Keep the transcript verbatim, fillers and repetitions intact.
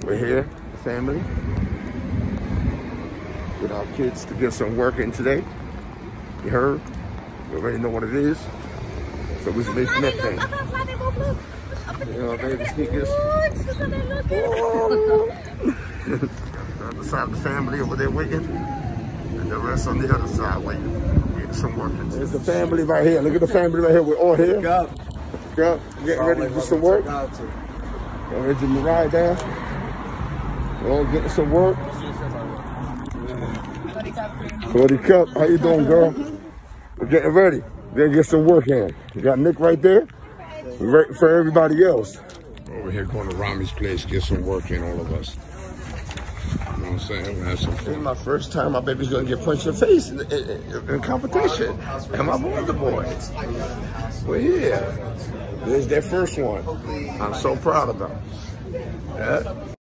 We're here, family. With our kids to get some work in today. You heard? You already know what it is. So we some Maisonet thing. You know, baby, sneakers. The other side of the family over there waiting. And the rest on the other side waiting. Getting some work in. There's the family right here. Look at the family right here. We're all here. Go. Go. Getting ready to do some work. Go ahead to Mariah down. We're all getting some work. Forty Cup, how you doing, girl? We're getting ready. We're gonna get some work in. We got Nick right there. We're ready for everybody else. Over here going to Rami's place, get some work in, all of us. You know what I'm saying? We're have some fun. This is my first time my baby's gonna get punched in the face in, in, in competition. And my boy's the boy. We're here. This is their first one. I'm so proud of them. Yeah.